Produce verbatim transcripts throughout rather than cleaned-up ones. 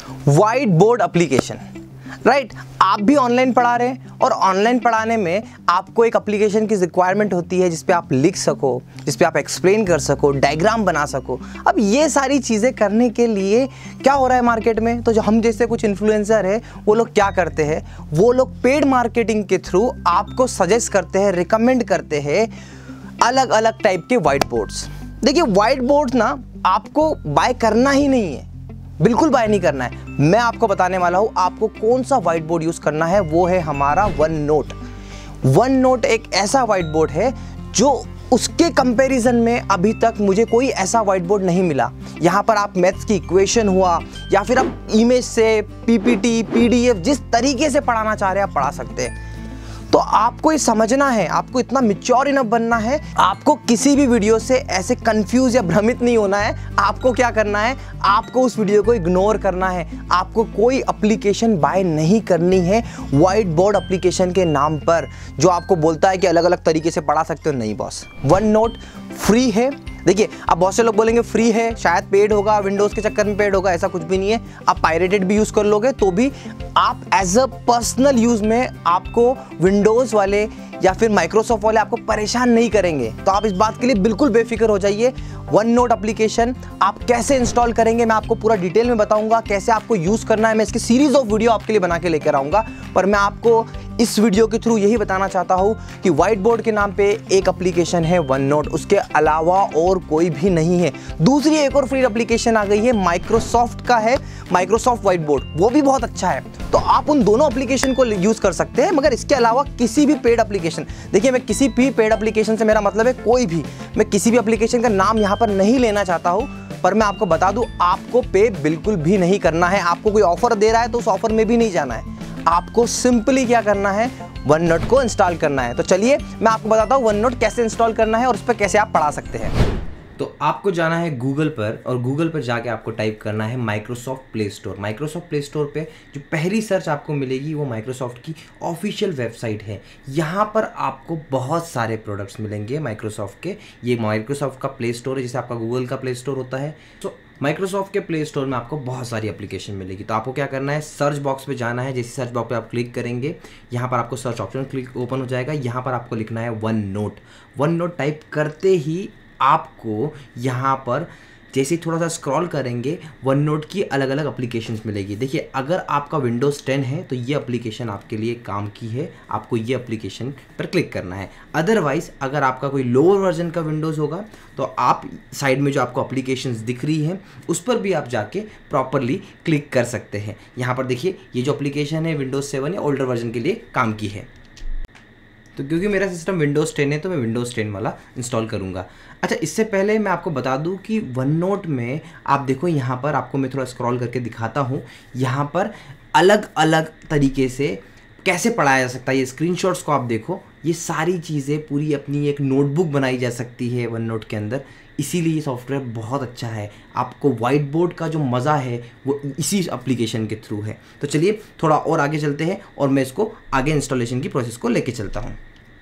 White board application, right. आप भी online पढ़ा रहे हैं और ऑनलाइन पढ़ाने में आपको एक एप्लीकेशन की रिक्वायरमेंट होती है जिस पे आप लिख सको, जिस पे आप एक्सप्लेन कर सको, डायग्राम बना सको। अब ये सारी चीज़ें करने के लिए क्या हो रहा है मार्केट में, तो जो हम जैसे कुछ इन्फ्लुएंसर है वो लोग क्या करते हैं, वो लोग पेड मार्केटिंग के थ्रू आपको सजेस्ट करते हैं, रिकमेंड करते हैं अलग अलग टाइप के व्हाइट बोर्ड्स। देखिए व्हाइट बोर्ड ना आपको बाय करना ही नहीं है, बिल्कुल बाय नहीं करना है। मैं आपको बताने वाला हूं आपको कौन सा व्हाइट बोर्ड यूज करना है, वो है हमारा वन नोट। वन नोट एक ऐसा व्हाइट बोर्ड है जो उसके कंपैरिजन में अभी तक मुझे कोई ऐसा व्हाइट बोर्ड नहीं मिला। यहाँ पर आप मैथ्स की इक्वेशन हुआ या फिर आप इमेज से पीपीटी, पीडीएफ जिस तरीके से पढ़ाना चाह रहे हैं आप पढ़ा सकते हैं। तो आपको ये समझना है, आपको इतना मैच्योर इनफ बनना है, आपको किसी भी वीडियो से ऐसे कंफ्यूज या भ्रमित नहीं होना है। आपको क्या करना है, आपको उस वीडियो को इग्नोर करना है, आपको कोई एप्लीकेशन बाय नहीं करनी है व्हाइट बोर्ड एप्लीकेशन के नाम पर जो आपको बोलता है कि अलग अलग तरीके से पढ़ा सकते हो। नहीं बॉस, वन नोट फ्री है। देखिए अब बहुत से लोग बोलेंगे फ्री है, शायद पेड होगा, विंडोज के चक्कर में पेड होगा, ऐसा कुछ भी नहीं है। आप पायरेटेड भी यूज कर लोगे तो भी आप एज अ पर्सनल यूज में आपको विंडोज वाले या फिर माइक्रोसॉफ्ट वाले आपको परेशान नहीं करेंगे। तो आप इस बात के लिए बिल्कुल बेफिक्र हो जाइए। वन नोट एप्लीकेशन आप कैसे इंस्टॉल करेंगे मैं आपको पूरा डिटेल में बताऊंगा, कैसे आपको यूज करना है। मैं इसकी सीरीज ऑफ वीडियो आपके लिए बना के लेकर आऊंगा, पर मैं आपको इस वीडियो के थ्रू यही बताना चाहता हूं कि व्हाइट बोर्ड के नाम पे एक एप्लीकेशन है वन नोट, उसके अलावा और कोई भी नहीं है। दूसरी एक और फ्री एप्लीकेशन आ गई है, माइक्रोसॉफ्ट का है, माइक्रोसॉफ्ट व्हाइट बोर्ड, वो भी बहुत अच्छा है। तो आप उन दोनों एप्लीकेशन को यूज कर सकते हैं, मगर इसके अलावा किसी भी पेड एप्लीकेशन, देखिए मैं किसी भी पेड एप्लीकेशन से मेरा मतलब है कोई भी, मैं किसी भी एप्लीकेशन का नाम यहाँ पर नहीं लेना चाहता हूँ, पर मैं आपको बता दूं आपको पे बिल्कुल भी नहीं करना है। आपको कोई ऑफर दे रहा है तो उस ऑफर में भी नहीं जाना है, आपको सिंपली क्या करना है, वन नोट को इंस्टॉल करना है। तो चलिए मैं आपको बताता हूँ वन नोट कैसे इंस्टॉल करना है और उस पर कैसे आप पढ़ा सकते हैं। तो आपको जाना है गूगल पर और गूगल पर जाके आपको टाइप करना है Microsoft Play Store. Microsoft Play Store पे जो पहली सर्च आपको मिलेगी वो माइक्रोसॉफ्ट की ऑफिशियल वेबसाइट है। यहाँ पर आपको बहुत सारे प्रोडक्ट्स मिलेंगे माइक्रोसॉफ्ट के। ये माइक्रोसॉफ्ट का प्ले स्टोर है, जैसे आपका गूगल का प्ले स्टोर होता है। तो माइक्रोसॉफ्ट के प्ले स्टोर में आपको बहुत सारी एप्लीकेशन मिलेगी। तो आपको क्या करना है, सर्च बॉक्स पे जाना है। जैसे सर्च बॉक्स पे आप क्लिक करेंगे, यहाँ पर आपको सर्च ऑप्शन क्लिक ओपन हो जाएगा। यहाँ पर आपको लिखना है OneNote. OneNote type करते ही आपको यहाँ पर जैसे थोड़ा सा स्क्रॉल करेंगे वन नोट की अलग अलग एप्लीकेशंस मिलेगी। देखिए अगर आपका विंडोज़ टेन है तो ये एप्लीकेशन आपके लिए काम की है, आपको ये एप्लीकेशन पर क्लिक करना है। अदरवाइज़ अगर आपका कोई लोअर वर्जन का विंडोज़ होगा तो आप साइड में जो आपको एप्लीकेशंस दिख रही हैं उस पर भी आप जाके प्रॉपरली क्लिक कर सकते हैं। यहाँ पर देखिए ये जो एप्लीकेशन है विंडोज़ सेवन या ओल्डर वर्जन के लिए काम की है। तो क्योंकि मेरा सिस्टम विंडोज़ टेन है तो मैं विंडोज़ टेन वाला इंस्टॉल करूँगा। अच्छा, इससे पहले मैं आपको बता दूं कि वन नोट में आप देखो, यहाँ पर आपको मैं थोड़ा स्क्रॉल करके दिखाता हूँ। यहाँ पर अलग अलग तरीके से कैसे पढ़ाया जा सकता है। ये स्क्रीनशॉट्स को आप देखो, ये सारी चीज़ें पूरी अपनी एक नोटबुक बनाई जा सकती है वन नोट के अंदर। इसीलिए ये सॉफ्टवेयर बहुत अच्छा है। आपको व्हाइट बोर्ड का जो मज़ा है वो इसी एप्लीकेशन के थ्रू है। तो चलिए थोड़ा और आगे चलते हैं और मैं इसको आगे इंस्टॉलेशन की प्रोसेस को लेके चलता हूँ।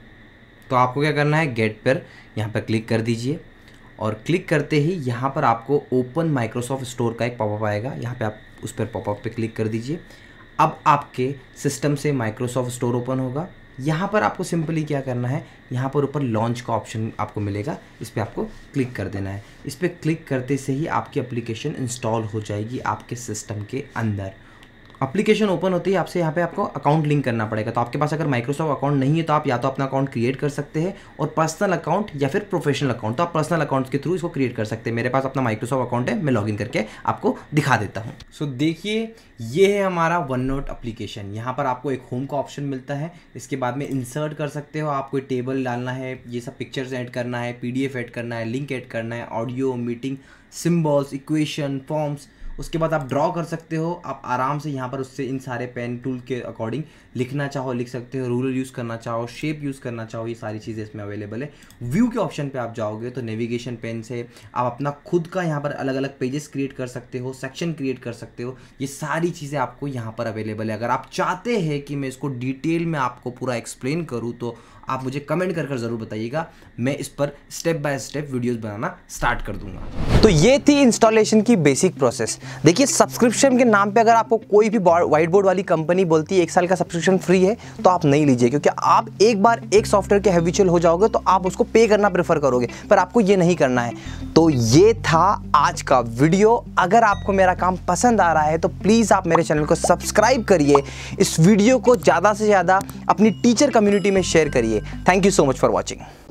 तो आपको क्या करना है, गेट पर यहाँ पर क्लिक कर दीजिए और क्लिक करते ही यहाँ पर आपको ओपन माइक्रोसॉफ्ट स्टोर का एक पॉपअप आएगा। यहाँ पे आप उस पर पॉपअप पे क्लिक कर दीजिए। अब आपके सिस्टम से माइक्रोसॉफ्ट स्टोर ओपन होगा। यहाँ पर आपको सिंपली क्या करना है, यहाँ पर ऊपर लॉन्च का ऑप्शन आपको मिलेगा, इस पर आपको क्लिक कर देना है। इस पर क्लिक करते से ही आपकी एप्लीकेशन इंस्टॉल हो जाएगी आपके सिस्टम के अंदर। एप्लीकेशन ओपन होती है आपसे यहाँ पे आपको अकाउंट लिंक करना पड़ेगा। तो आपके पास अगर माइक्रोसॉफ्ट अकाउंट नहीं है तो आप या तो अपना अकाउंट क्रिएट कर सकते हैं, और पर्सनल अकाउंट या फिर प्रोफेशनल अकाउंट, तो आप पर्सनल अकाउंट के थ्रू इसको क्रिएट कर सकते हैं। मेरे पास अपना माइक्रोसॉफ्ट अकाउंट है, मैं लॉगिन करके आपको दिखा देता हूँ। सो so, देखिए ये है हमारा वन नोट एप्लीकेशन। यहाँ पर आपको एक होम का ऑप्शन मिलता है। इसके बाद में इंसर्ट कर सकते हो, आप कोई टेबल डालना है, ये सब पिक्चर्स ऐड करना है, पीडीएफ ऐड करना है, लिंक ऐड करना है, audio, meeting, symbols, equation, forms. उसके बाद आप ड्रॉ कर सकते हो। आप आराम से यहाँ पर उससे इन सारे पेन टूल के अकॉर्डिंग लिखना चाहो लिख सकते हो, रूलर यूज़ करना चाहो, शेप यूज़ करना चाहो, ये सारी चीज़ें इसमें अवेलेबल है। व्यू के ऑप्शन पे आप जाओगे तो नेविगेशन पेन से आप अपना खुद का यहाँ पर अलग अलग पेजेस क्रिएट कर सकते हो, सेक्शन क्रिएट कर सकते हो। ये सारी चीज़ें आपको यहाँ पर अवेलेबल है। अगर आप चाहते हैं कि मैं इसको डिटेल में आपको पूरा एक्सप्लेन करूँ तो आप मुझे कमेंट कर कर ज़रूर बताइएगा, मैं इस पर स्टेप बाय स्टेप वीडियोज़ बनाना स्टार्ट कर दूंगा। तो ये थी इंस्टॉलेशन की बेसिक प्रोसेस। देखिए, सब्सक्रिप्शन के नाम पे अगर आपको कोई भी व्हाइट बोर्ड वाली कंपनी बोलती है एक साल का सब्सक्रिप्शन फ्री है, तो आप नहीं लीजिए, क्योंकि आप एक बार एक सॉफ्टवेयर के हैबिचुअल हो जाओगे तो आप उसको पे करना प्रेफर करोगे, पर आपको ये नहीं करना है। तो ये था आज का वीडियो। अगर आपको मेरा काम पसंद आ रहा है तो प्लीज़ आप मेरे चैनल को सब्सक्राइब करिए, इस वीडियो को ज़्यादा से ज़्यादा अपनी टीचर कम्युनिटी में शेयर करिए। Thank you so much for watching.